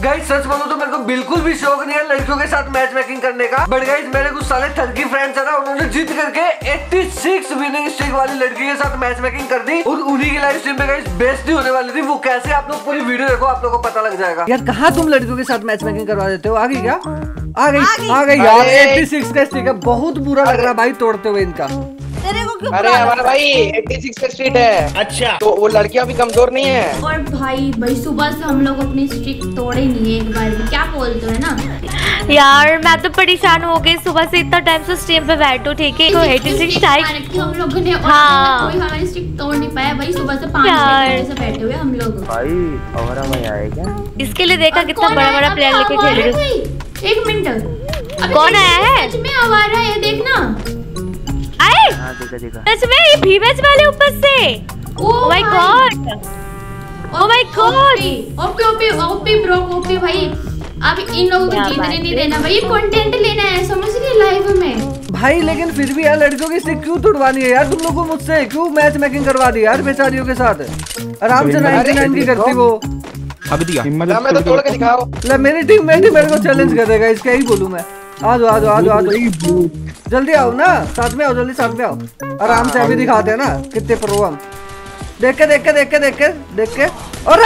Guys सच बोलूं तो मेरे को बिल्कुल भी शौक नहीं है लड़कियों के साथ मैच मेकिंग करने का, बट गाइस मेरे कुछ साले ठगी फ्रेंड्स है ना, उन्होंने जीत करके 86 विनिंग स्ट्रीक वाली लड़की के साथ मैच मेकिंग कर दी और उन्हीं की लाइव स्ट्रीम पे गाइस बेइज्जती होने वाली थी। वो कैसे, आप लोग पूरी वीडियो देखो, आप लोगों को पता लग जाएगा। यार कहाँ तुम लड़कियों के साथ मैच मेकिंग करवा देते हो? आ गई क्या? आ गई यार। 86 का स्ट्रीक है, बहुत बुरा लग रहा है भाई तोड़ते हुए इनका। तेरे को क्यों? अरे हमारा भाई 86 का स्ट्रीट है। अच्छा तो वो लड़कियां भी कमजोर नहीं है। और भाई सुबह से हम लोग अपनी स्ट्रिक तोड़े नहीं है एक बार भी, क्या बोलते हैं ना यार। मैं तो परेशान हो गई, सुबह से इतना टाइम से स्ट्रीम पे बैठो, ठीक है। 86 टाइम हम लोगों ने हाँ कोई हमारी स्ट्रिक तोड़ नहीं पाया भाई, सुबह से 5 बजे से बैठे हुए हम लोग। भाई हमारा भाई आएगा इसके लिए देखा कितना बड़ा बड़ा प्लेयर लेके खेल रहे हो। एक मिनट, कौन आया है? सच में आवारा है, देखना आए सच में ये भीमेज वाले ऊपर से। Oh my god, oh my god. OP bro OP भाई। अब इन लोगों को जीतने नहीं देना भाई, कंटेंट लेना है, समझ रही लाइव में भाई। लेकिन फिर भी यार लड़कियों की स्टिक क्यों तोड़वानी है यार? तुम लोगों को मुझसे क्यों मैच मेकिंग करवा दी यार बेचारियों के साथ? आराम से 99 की करती वो। अब दिया मैं तो तोड़ के दिखाओ। ले मेरी टीम मेट ही मेरे को चैलेंज कर देगा, इसका ही बोलूं मैं। आ जाओ जल्दी आओ ना, साथ में आओ, जल्दी साथ में आओ। आराम से अभी दिखाते हैं ना कितने प्रो हम। देख के अरे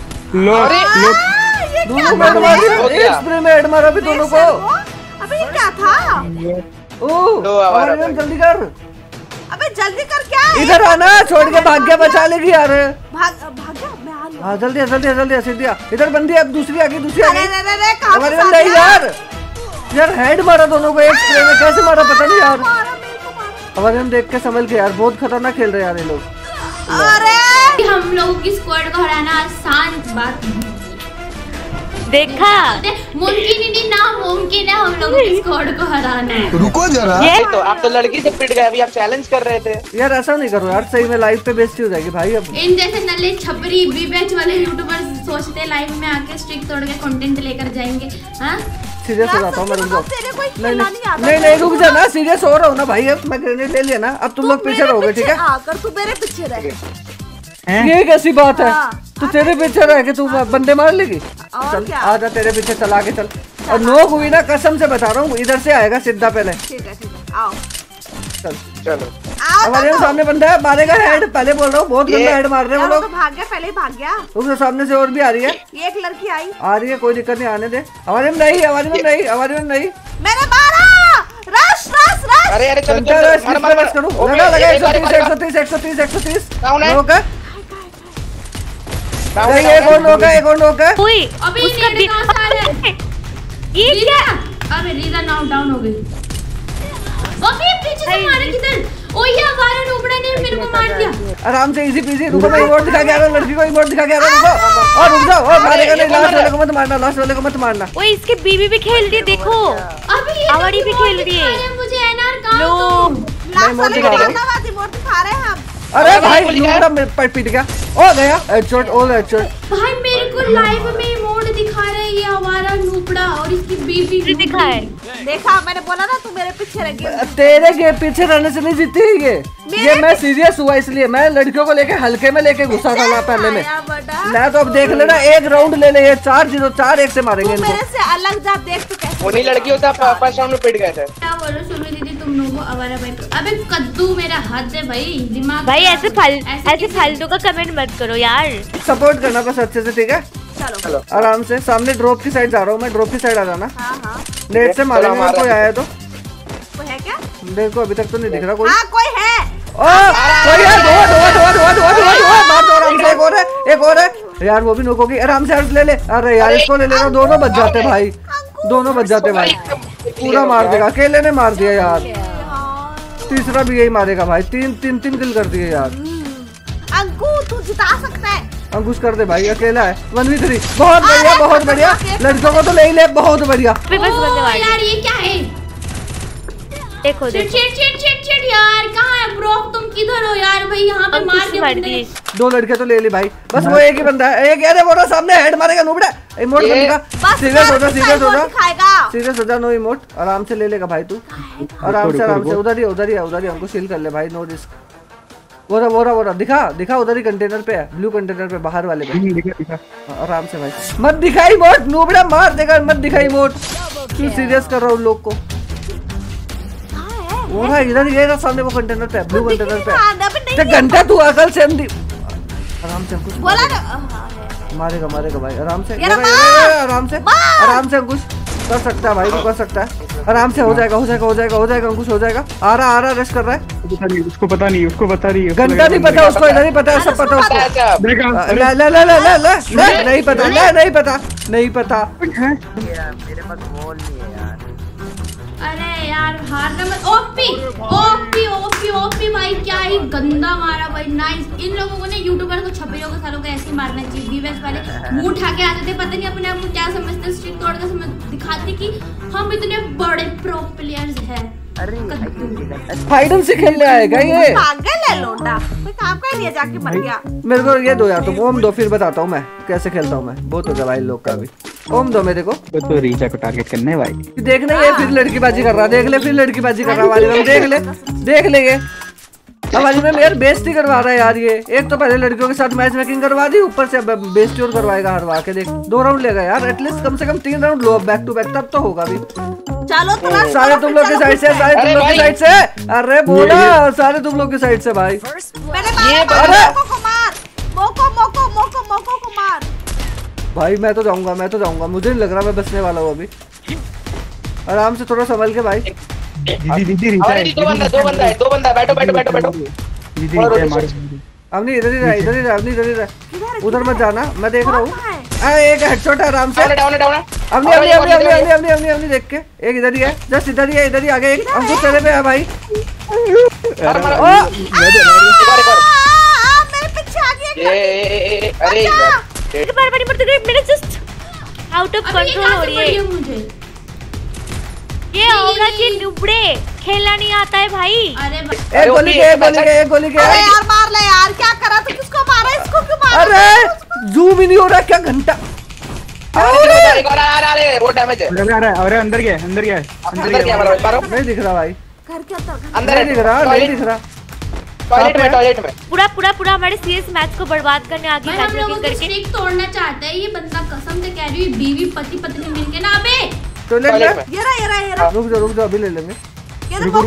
दोनों में स्प्रे में हेड मारा भी दोनों को। अबे ये क्या था? ओह जल्दी कर। अबे जल्दी कर, क्या है? इधर आना, छोड़ के भाग गया, बचा लेगी यार। भाग गया मैं आ गया। हाँ जल्दी सीधी इधर बंदी, अब दूसरी आ गई। अरे नहीं यार हेड मारा दोनों को एक स्प्रे में, कैसे मारा पता नहीं यार। अब हम देख के समझ के यार बहुत खतरनाक खेल रहे हैं यार ये लोग। अरे हम लोगों की स्क्वाड को हराना आसान बात नहीं, देखा मुमकिन ही नहीं, नामुमकिन है हम लोगों की स्क्वाड को हराना। रुको जरा, तो आप तो लड़की से पिट गए, अभी आप चैलेंज कर रहे थे। यार ऐसा नहीं करो यार, सही में लाइव पे बेइज्जती हो जाएगी भाई। अब इन जैसे नल्ले छपरी बीबेच वाले यूट्यूबर्स सोचते हैं लाइव में आके स्ट्रिक तोड़ के कंटेंट लेकर जाएंगे। हाँ सीरियस हो जाता हूँ मैं, रुक जाओ। नहीं रुक जा ना, सीरियस हो रहा हूँ ना भाई। अब मैं ग्रेनेड ले लिया ना, अब तुम लोग पीछे रहोगे, ठीक है? आकर तू मेरे पीछे रहे। ये कैसी बात है? तू तेरे पीछे रह के तू बंदे मार लेगी? चल आजा, तेरे पीछे चल, आगे चल। और नोक हुई ना, कसम से बता रहा हूँ, इधर से आएगा सीधा पहले। ठीक है आओ चलो हमारे सामने बंदा है, मारेगा हेड। पहले बोल रहा हूँ बहुत गंदा हेड मार रहे हैं वो लोग। भाग गया, पहले ही भाग गया। उसके सामने से और भी आ रही है, एक लड़की आ रही है, कोई दिक्कत नहीं, आने दे। हमारे में नहीं मैंने मारा। रश अरे चलो लगा 130 एक और नोक है। अभी ये क्या? अबे रीजा डाउन हो गई। अबे पीछे से मारे किधर? ओ ये आवारा नुबड़ा ने मेरे को मार दिया। आराम से इजी पीजी। रुको मैं इमोट दिखा के आ रहा हूं, लड़की को इमोट दिखा के आ रहा हूं। रुको और रुक जाओ, और मारेगा नहीं। लास्ट वाले को मत मारना। ओए इसके बीबी भी खेल रही है, देखो अभी आवारी भी खेल रही है। मुझे एनआर कहां? मैं इमोट दिखा रहा हूं। इमोट दिखा रहे हैं हम। अरे भाई नुबड़ा मेरे पीट गया। ओ गया हेडशॉट, ऑल हेडशॉट। भाई मेरे को लाइव में इमोट दिखा रहा है ये आवारा नुबड़ा, और इसकी बीबी दिखा है। देखा, मैंने बोला ना तू मेरे पीछे रह गई। तेरे के पीछे रहने से नहीं जीती है ये मैं सीरियस हुआ, इसलिए मैं लड़कियों को लेके हल्के में लेके घुसा था ना पहले में। मैं तो अब देख लेना, एक राउंड ले ले, ये 4-0 4-1 से मारेंगे इनको। मेरे से अलग जा, देख तू कैसे। वो नहीं लड़की होता, फर्स्ट राउंड में पिट गए थे। क्या बोलो सुनो दीदी, तुम लोगों को आवारा भाई। अबे कद्दू मेरा हाथ है भाई, दिमाग भाई ऐसे फालतू का कमेंट मत करो यार। सपोर्ट करना बस अच्छे से, ठीक है? चलो आराम से। सामने ड्रॉप की साइड जा रहा हूँ मैं, ड्रॉप की साइड आ जाना। हाँ नेट से मारेंगे, कोई आया तो। कोई है क्या? देखो अभी तक तो नहीं दिख रहा कोई। हाँ कोई है। कोई है, एक और है यार, वो भी नुक होगी। आराम से अर्ज ले ले। अरे यार इसको ले लेना, दोनों बच जाते भाई, दोनों बच जाते भाई। पूरा मार देगा, अकेले ने मार दिया यार। तीसरा भी यही मारेगा भाई, तीन किल कर दिए यार। अंकु तू जिता सकता है। अंकुश कर दे भाई, अकेला है। 1v3 बहुत बढ़िया। लड़कियों को तो ले ही ले, बहुत बढ़िया। यार ये क्या है? देखो चिट यार, कहाँ है ब्रोक? तुम किधर हो यार? भाई यहाँ पे मार दिए। 2 लड़के तो ले ली भाई, बस वो एक ही बंदा है। एक अरे वो सामने हेड मारेगा नुबड़ा। इमोट बनेगा। सीरियस हो जा, नो इमोट। आराम से ले लेगा भाई तू, आराम से। उधर ही हमको शील कर ले भाई, नो रिस्क। वो रहा दिखा उधर ही कंटेनर पे है, ब्लू कंटेनर पे बाहर वाले पे। दिखा आराम से भाई, मत दिखाई मोट नूबड़ा मार देगा, मत दिखाई मोट। क्यों सीरियस कर रहा हूँ लोग को। वो भाई इधर ये रहा सामने, वो कंटेनर पे ब्लू कंटेनर पे। घंटा तू अकल से आराम से अंकुश बोला ना। मारेगा भाई आराम से, आराम से अंकुश कर सकता है भाई, वो कर सकता है आराम से। हो जाएगा अंकुश, हो जाएगा। आ रहा रश कर रहा है। उसको पता नहीं घंटा नहीं पता उसको, इधर ही पता है, सब पता उसको। नहीं पता मेरे पास वॉल नहीं है यार। अरे यार हारना मत। ओपी भाई, क्या ही गंदा मारा भाई, नाइस। इन लोगों को ना यूट्यूबर को छपरियों को सालों को ऐसे ही मारना चाहिए। वीवेस वाले मुंह उठा के आते थे, पता नहीं अपने आप को क्या समझते, स्ट्रिक तोड़ के दिखाते कि हम इतने बड़े प्रो प्लेयर्स हैं। फाइट से खेलने आएगा ये, पागल है लोंडा, कोई काम का ही नहीं है, जाके मर गया। मेरे को ये दो यार, तुम ओम दो, फिर बताता हूँ मैं कैसे खेलता हूँ मैं। बहुत हो गया भाई लोग का भी। ओम दो मेरे को। तो रीचा को टारगेट करने भाई। देखने ये फिर लड़कीबाजी कर रहा, देख ले फिर लड़कीबाजी कर रहा वाली में, देख ले ये वाली में यार बेइज्जती करवा रहा है यार ये। एक तो पहले लड़कियों के साथ मैच मेकिंग करवा दी, ऊपर से बेइज्जती और करवाएगा हरवा के। देख 2 राउंड लेगा यार, एटलीस्ट कम से कम 3 राउंड लो बैक टू बैक, तब तो होगा भी। चलो सारे तुम लोग के साइड से, अरे बोला सारे तुम लोग के साइड से भाई। मोको को मार भाई। मैं तो जाऊंगा, मुझे नहीं लग रहा मैं बचने वाला हूँ अभी। आराम से थोड़ा संभल के भाई। दीदी दो बंदा बैठो। अवनी इधर ही रहा, उधर मत जाना, मैं देख रहा हूँ। एक हेडशॉट है आराम से। अवनी देख के, एक इधर ही है, जस्ट इधर ही आगे एक अंकुश तेरे पे है भाई। मेरे पीछे आ गया। मेरे जस्ट आउट ऑफ कंट्रोल हो रही है मुझे। ये होगा कि नुबड़े खेलना नहीं आता है भाई। अरे एक गोली के अरे यार मार ले यार, क्या करा तू, किसको मारा, इसको क्यों मारा? अरे जूम ही नहीं हो रहा क्या घंटा। वो डैमेज है। अरे अंदर गया नहीं दिख रहा भाई, घर के अंदर नहीं दिख रहा। टॉयलेट में पूरा हमारे सीरियस मैच को बर्बाद करने आगे हम लोगों की स्ट्रिक तोड़ना चाहता है ये बंदा, कसम से कह रही हूँ। बीवी पति पत्नी मिलके ना अबे टॉयलेट में। ये रहा। रुक जाओ अभी ले लेंगे। अरे लैग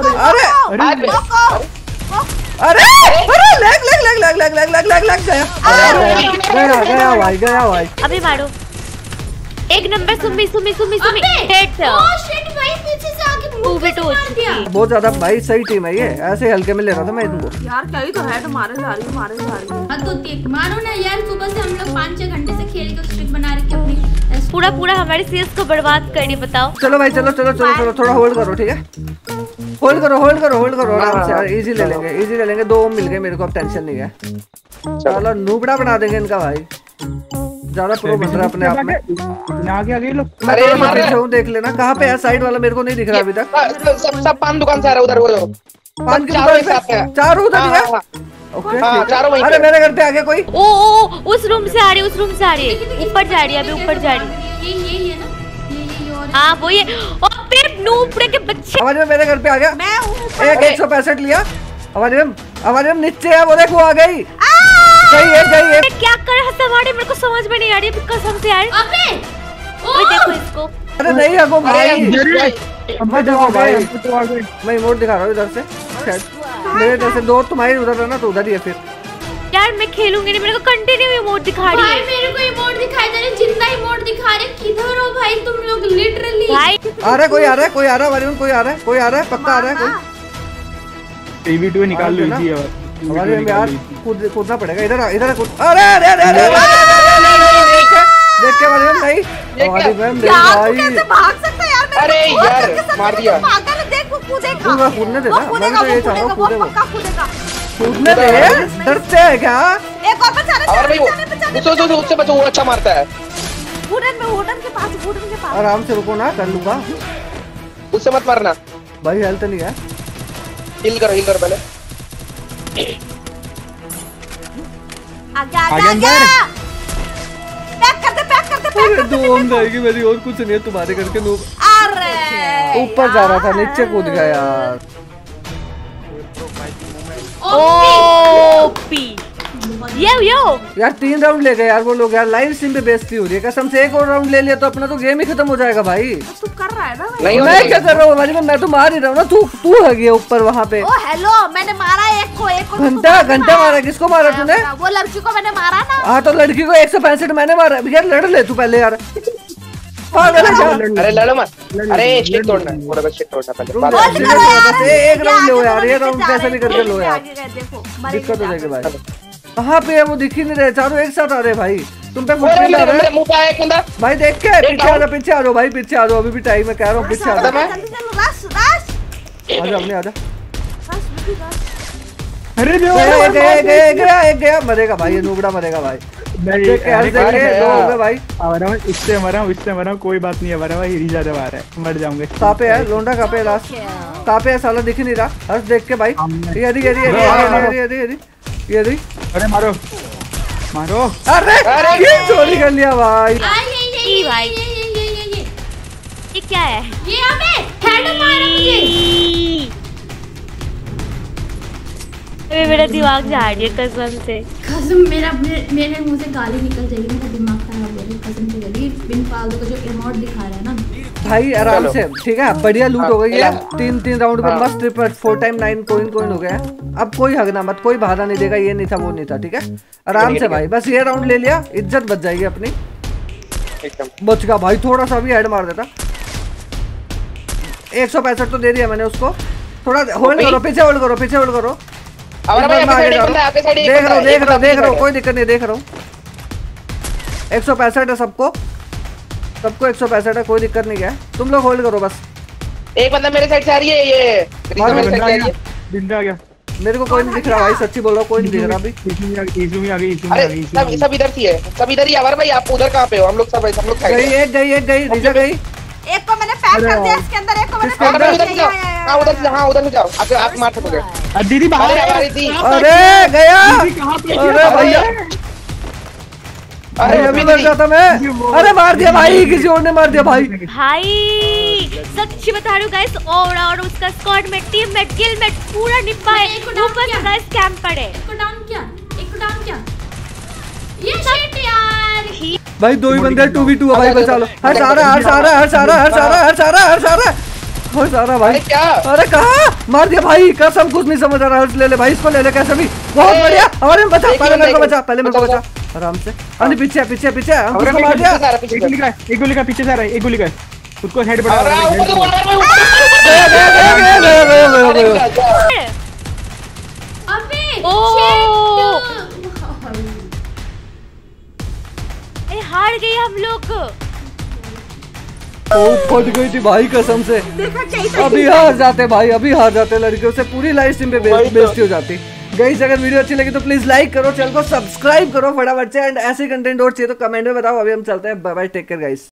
गया भाई। अभी मारो। एक नंबर सुमी ओ शिट भाई, पीछे से आके मुंह पे मार दिया। बहुत ज्यादा भाई सही टीम है ये, ऐसे हल्के में ले रहा था मैं इनको यार। क्या ही तो है, तो मारे जा रही है। हद होती है, मारो ना यार। सुबह से हम लोग 5-6 घंटे से खेल के स्ट्रिक बना रहे अपनी। पूरा हमारे सीएस को बर्बाद करनी। बताओ। चलो भाई, चलो थोड़ा होल्ड करो, ठीक है। होल्ड करो आराम से, इजी ले लेंगे। 2 मिल गए मेरे को, अब टेंशन नहीं है। चलो नूबड़ा बना देंगे इनका भाई, ज्यादा प्रो बन रहा है अपने आप में। आगे लोग। देख लेना कहाँ पे है साइड वाला, मेरे को नहीं दिख रहा अभी तक। सब पान दुकान से आ रहा उधर, वो पान की दुकान पे 4 उधर ही है। ओके अरे मेरे घर पे आ गया कोई। ओ उस रूम से आ रही है, ऊपर जा रही है अभी, ऊपर जा रही है। ये है ना, ये हाँ वो ये। और फिर नूबड़े के बच्चे। आवाज में मेरे घर पे आ गया। मैं हूँ। 165 लिया। आवाज में नीचे है, वो देख वो आ गई। गई। क्या कर रहा सवारी, मेरे को समझ में नहीं आ रही कसम से यार। अबे देखो इसको। अरे नहीं है भाई, मैं इमोट दिखा रहा हूँ इधर से। मेरे इधर से 2 तुम्हारी उधर है ना, तो उधर ही है फिर। यार मैं खेलूंगी नहीं, मेरे को कंटिन्यू इमोट दिखा रही है। मेरे को इमोट दिखाई दे रहे, जिंदा इमोट दिखा रहे। किधर हो भाई तुम लोग, लिटरली भाई। कोई आ रहा है कोई आ रहा है पक्का आ रहा है कोई। टीवी2 निकाल लो इजी है यार, कूदना पड़ेगा। इधर अरे देख के वाले में नहीं, हमारी मैम देख भाई। कैसे भाग सकता है यार? अरे यार मार दिया। पागल है, देख वो कूदेगा। कूदने दे ना, मैं तो ये चाह रहा हूँ पक्का कूदेगा। कूदने दे। डरते है क्या? एक और बचा रहा है। उससे बचो, वो अच्छा मारता है। वुडन के पास। आराम से रुको ना, कर लूंगा। उससे मत मारना भाई, हेल्थ नहीं है। हिल करो पहले। आगे। पैक करते। दो ओम जाएगी मेरी, और कुछ नहीं है तुम्हारे करके। अरे ऊपर जा रहा था, नीचे कूद गया यार। ओपी। यो यार 3 राउंड ले गए यार वो लोग यार, लाइव स्ट्रीम पे बेइज्जती हो रही है कसम से। एक और राउंड ले लिया तो अपना तो गेम ही खत्म हो जाएगा भाई। तू कर रहा है ना भाई? नहीं मैं क्या कर रहा हूँ भाई, मैं तो मार ही रहा हूँ ना। तू है गया ऊपर वहाँ पे। ओ हेलो, मैंने मारा एक को घंटा मारा। किसको मारा तूने? वो लड़की को मैंने मारा ना। हाँ तो लड़की को 165 मैंने मारा यार। लड़ ले तू पहले यार। अरे लड़ो मत। अरे स्टिक तोड़ना है, थोड़ा स्टिक तोड़ना पहले। एक राउंड लो यार, ये राउंड कैसे भी करके लो यार, दिक्कत हो जाएगी भाई। कहाँ पे है वो, दिख ही नहीं रहे। चारों एक साथ आ रहे भाई, तुम पे मेरे मुंह पे आया एक बंदा भाई। देख के पीछे आ जाओ, पीछे आ जाओ भाई, पीछे आ जाओ। अभी भी टाइम है, कह रहा हूँ पीछे आ जाओ। आजा अपने आजा। अरे गया मरेगा भाई, ये नूबड़ा मरेगा भाई। इससे मरा हूँ, कोई बात नहीं है। मरा भाई हिरी ज्यादा मार है, मर जाऊंगे। कहाँ पे है लोंडा, कहाँ पे लास्ट, कहाँ पे है साला, दिख ही नहीं रहा। हर्ष देख के भाई। ये अरे मारो मारो। अरे चोरी कर लिया भाई। भाई ये क्या है? ये हमें हेड मारा मुझे। मेरा दिमाग जा रही है कसम से। कसम मेरे मुंह से गाली निकल जाएगी, मेरा दिमाग खराब हो रहा है कसम से। गली बिन फालतू का जो इमोट दिखा रहा है ना भाई आराम से, ठीक है। बढ़िया लूट हो गई है। 3 राउंड पर मस्त 4 टाइम 9 कोइन हो गया है। अब कोई हगना मत, कोई बहाना नहीं देगा ये नहीं था वो नहीं था, ठीक है। आराम से भाई, बस ये राउंड ले लिया, इज्जत बच जाएगी अपनी। बच गया भाई, थोड़ा सा भी हेड मार देता। 165 तो दे दिया मैंने उसको। थोड़ा होल्ड करो, पीछे होल्ड करो, पीछे होल्ड करो। देख रहा हूँ, कोई दिक्कत नहीं, देख रहा हूँ। 165 है सबको 165 है, कोई दिक्कत नहीं है। तुम लोग होल्ड करो बस। एक बंदा मेरे साइड से आ रही है, ये जिंदा आ गया। मेरे को कोई नहीं दिख रहा भाई, सच्ची बोल रहा हूँ, कोई नहीं दिख रहा अभी। अरे सब इधर ही है, सब इधर ही। आवर भाई आप उधर कहाँ पे हो? हम लोग सब गई रिजा गई। एक को मैंने पैक कर दिया इसके अंदर, एक को मैंने उधर से जाओ, आप मार सकोगे। दीदी बाहर आ रही थी। अरे गया, अरे भैया, अरे अभी मर जाता मैं। अरे मार दिया भाई, किसी और ने मार दिया भाई। भाई सच्ची बता रही हूँ गाइस, और उसका स्क्वाड में, टीम में, किल में पूरा निपा है। ऊपर से गाइस कैंप पड़े। एक को डाउन किया। ये शिट यार भाई 2 ही बंदे 2v2 भाई, बचा लो। हर सारा भाई क्या? अरे कहाँ मार दिया भाई, कसम कुछ नहीं समझ आ रहा। हर्ष ले ले भाई, इसको ले ले कैसे भी। बहुत बढ़िया। अरे बचा, पहले मेरे को बचा आराम से। अरे पीछे हमको मार दिया। एक गोली का पीछे से आ रहा है, एक गोली का खुद को हेड बढ़ा रहा है। हार गए हम लोग। फट गई थी भाई कसम से। अभी हार जाते भाई, अभी हार जाते। लड़कियों से पूरी लाइव स्ट्रीम पे बेइज्जती हो जाती। गाइस अगर वीडियो अच्छी लगी तो प्लीज लाइक करो, चैनल को सब्सक्राइब करो फटाफट से। एंड ऐसे कंटेंट और चाहिए तो कमेंट में बताओ। अभी हम चलते हैं, bye bye, take care guys.